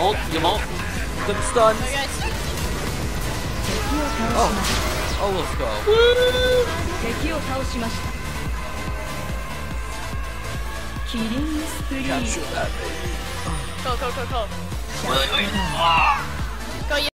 ult, give ult. Good stuns. Oh, let's go. Capture that, baby. Go. Wait.